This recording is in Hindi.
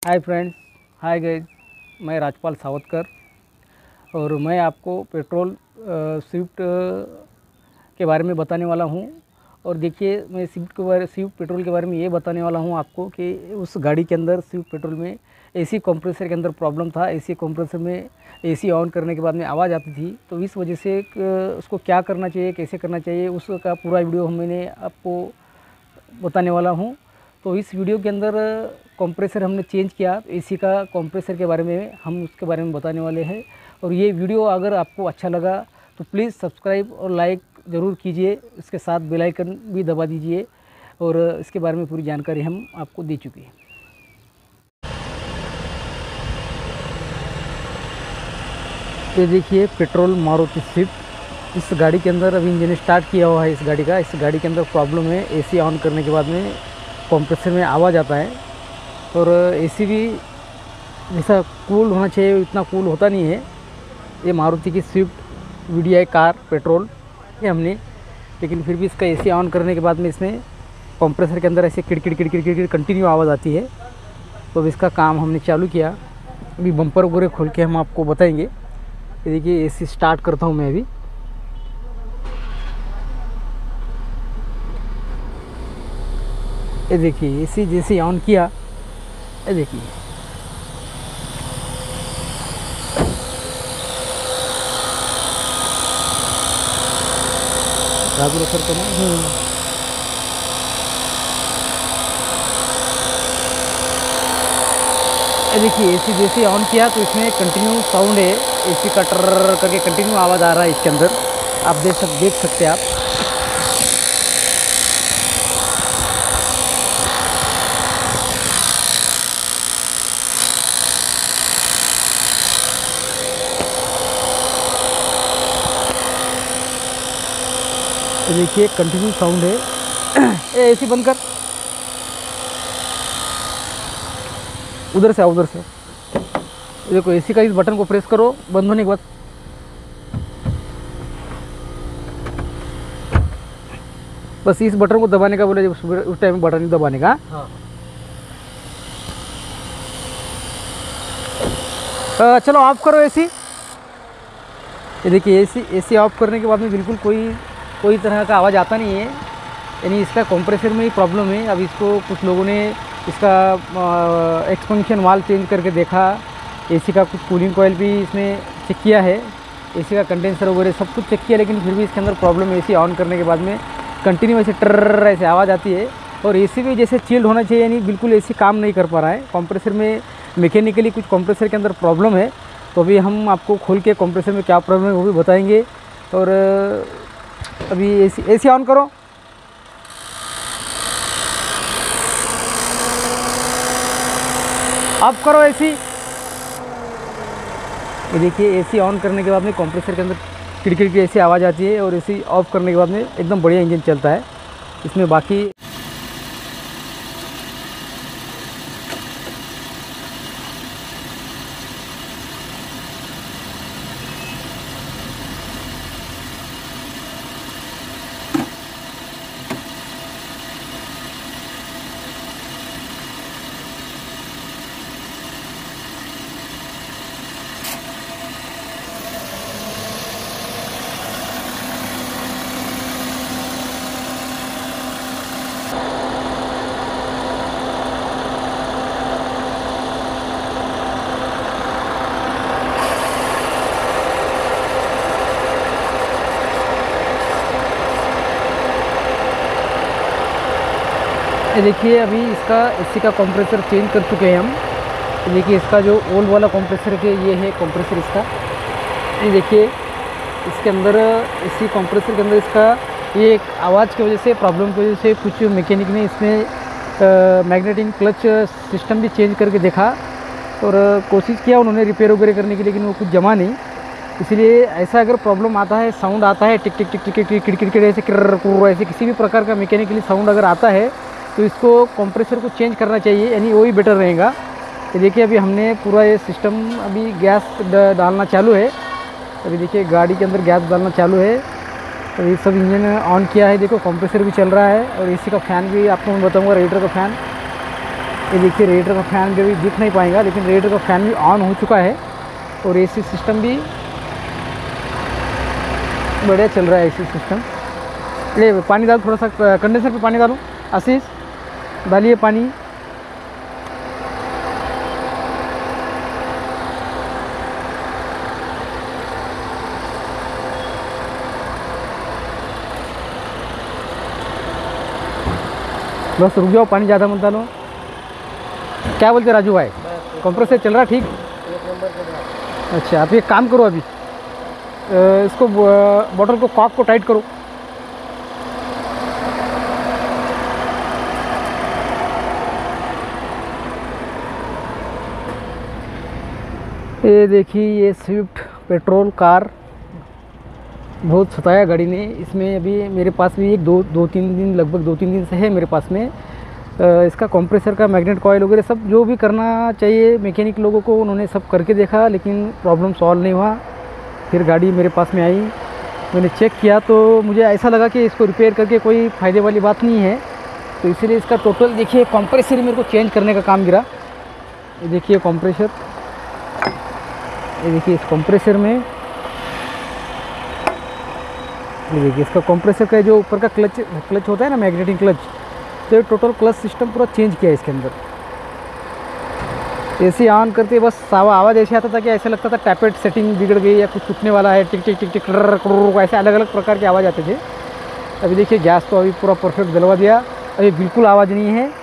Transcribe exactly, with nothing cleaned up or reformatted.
Hi friends, hi guys. मैं राजपाल सावतकर और मैं आपको पेट्रोल स्विफ्ट के बारे में बताने वाला हूं। और देखिए, मैं स्विफ्ट के बारे स्विफ्ट पेट्रोल के बारे में ये बताने वाला हूं आपको कि उस गाड़ी के अंदर स्विफ्ट पेट्रोल में एसी कंप्रेसर के अंदर प्रॉब्लम था। एसी कंप्रेसर में एसी ऑन करने के बाद में आवाज़ आती थी, तो इस वजह से उसको क्या करना चाहिए, कैसे करना चाहिए, उसका पूरा वीडियो मैंने आपको बताने वाला हूँ। तो इस वीडियो के अंदर कंप्रेसर हमने चेंज किया, एसी का कंप्रेसर के बारे में हम उसके बारे में बताने वाले हैं। और ये वीडियो अगर आपको अच्छा लगा तो प्लीज़ सब्सक्राइब और लाइक ज़रूर कीजिए, इसके साथ बेल आइकन भी दबा दीजिए। और इसके बारे में पूरी जानकारी हम आपको दे चुके हैं। ये देखिए पेट्रोल मारुति स्विफ्ट, इस गाड़ी के अंदर अभी इंजन स्टार्ट किया हुआ है। इस गाड़ी का इस गाड़ी के अंदर प्रॉब्लम है, एसी ऑन करने के बाद में कंप्रेसर में आवाज़ आता है। और एसी भी जैसा कूल होना चाहिए इतना कूल होता नहीं है। ये मारुति की स्विफ्ट वीडीआई कार पेट्रोल है हमने, लेकिन फिर भी इसका एसी ऑन करने के बाद में इसमें कंप्रेसर के अंदर ऐसे किड़किड़ किड़किड़ किड़किड़ कंटिन्यू आवाज़ आती है। तो अब इसका काम हमने चालू किया। अभी बम्पर वगैरह खोल के हम आपको बताएंगे। ये देखिए एसी स्टार्ट करता हूँ मैं अभी। ये देखिए एसी जैसे ऑन किया, ये देखिए राजू सर को ना ये देखिए एसी जैसे ऑन किया तो इसमें कंटिन्यू साउंड है, एसी का टर करके कंटिन्यू आवाज़ आ रहा है इसके अंदर। आप देख सक देख सकते हैं आप। ये देखिए कंटिन्यू साउंड है। ए एसी बंद कर, उधर से आओ, उधर से। देखो एसी का इस बटन को प्रेस करो बंद होने के बाद। बस इस बटन को दबाने का बोले, उस टाइम बटन दबाने का। हाँ। आ, चलो ऑफ करो एसी। ये देखिए एसी एसी ऑफ करने के बाद में बिल्कुल कोई कोई तरह का आवाज़ आता नहीं है, यानी इसका कंप्रेसर में ही प्रॉब्लम है। अब इसको कुछ लोगों ने इसका एक्सपेंशन वाल्व चेंज करके देखा, एसी का कुछ कूलिंग कॉइल भी इसमें चेक किया है, एसी का कंडेंसर वगैरह सब कुछ चेक किया, लेकिन फिर भी इसके अंदर प्रॉब्लम है। एसी ऑन करने के बाद में कंटिन्यू ऐसे टर ऐसे आवाज़ आती है। और एसी भी जैसे चिल्ड होना चाहिए, यानी बिल्कुल एसी काम नहीं कर पा रहा है। कंप्रेसर में मैकेनिकली कुछ कंप्रेसर के अंदर प्रॉब्लम है। तो अभी हम आपको खोल के कंप्रेसर में क्या प्रॉब्लम है वो भी बताएंगे। और अभी एसी एसी ऑन करो। ऑफ करो एसी। ये देखिए एसी ऑन करने के बाद में कंप्रेसर के अंदर किड़किड़ की ऐसी आवाज़ आती है, और एसी ऑफ करने के बाद में एकदम बढ़िया इंजन चलता है इसमें। बाकी ये देखिए अभी इसका एसी का कंप्रेसर चेंज कर चुके हैं हम। ये देखिए इसका जो ओल्ड वाला कंप्रेसर है, ये है कंप्रेसर इसका। ये देखिए इसके अंदर एसी कंप्रेसर के अंदर इसका ये एक आवाज़ की वजह से, प्रॉब्लम की वजह से कुछ मैकेनिक ने इसमें मैग्नेटिक क्लच सिस्टम भी चेंज करके देखा और कोशिश किया उन्होंने रिपेयर वगैरह करने की, लेकिन वो कुछ जमा नहीं। इसलिए ऐसा अगर प्रॉब्लम आता है, साउंड आता है टिक टिक टिक टिक टिक किड़किड़ ऐसे किर्र कुर्र ऐसे किसी भी प्रकार का मैकेनिकली साउंड अगर आता है तो इसको कंप्रेसर को चेंज करना चाहिए, यानी वही बेटर रहेगा। ये देखिए अभी हमने पूरा ये सिस्टम, अभी गैस डालना चालू है। अभी देखिए गाड़ी के अंदर गैस डालना चालू है। तो ये सब इंजन ऑन किया है, देखो कंप्रेसर भी चल रहा है और एसी का फ़ैन भी आपको मैं बताऊंगा, रेडिएटर का फ़ैन। ये देखिए रेडिएटर का फ़ैन भी अभी दिख नहीं पाएगा, लेकिन रेडिएटर का फ़ैन भी ऑन हो चुका है और एसी सिस्टम भी बढ़िया चल रहा है। एसी सिस्टम ले पानी डालो, थोड़ा सा कंडेंसर पे पानी डालो। आशीष डालिए पानी। बस रुक जाओ, पानी ज़्यादा मत डालो। क्या बोलते राजू भाई, कंप्रेसर चल रहा ठीक? अच्छा, आप एक काम करो, अभी इसको बॉटल को कॉक को टाइट करो। ये देखिए, ये स्विफ्ट पेट्रोल कार बहुत सताया गाड़ी ने। इसमें अभी मेरे पास भी एक दो दो तीन दिन लगभग दो तीन दिन से है मेरे पास में। इसका कंप्रेसर का मैग्नेट कॉइल वगैरह सब जो भी करना चाहिए मैकेनिक लोगों को, उन्होंने सब करके देखा, लेकिन प्रॉब्लम सॉल्व नहीं हुआ। फिर गाड़ी मेरे पास में आई, मैंने चेक किया तो मुझे ऐसा लगा कि इसको रिपेयर करके कोई फ़ायदे वाली बात नहीं है, तो इसीलिए इसका टोटल देखिए कंप्रेसर मेरे को चेंज करने का काम गिरा। ये देखिए कंप्रेसर, ये देखिए इस कंप्रेसर में, ये देखिए इसका कंप्रेसर का जो ऊपर का क्लच क्लच होता है ना, मैग्नेटिक क्लच, तो ये टोटल क्लच सिस्टम पूरा चेंज किया है इसके अंदर। एसी ऑन करते बस आवाज़ ऐसे आता था कि ऐसा लगता था टैपेट सेटिंग बिगड़ गई या कुछ टूटने वाला है, टिक टिक टिक टिक ऐसे अलग अलग प्रकार की आवाज़ आते थे। अभी देखिए गैस तो अभी पूरा परफेक्ट जलवा दिया, अभी बिल्कुल आवाज़ नहीं है।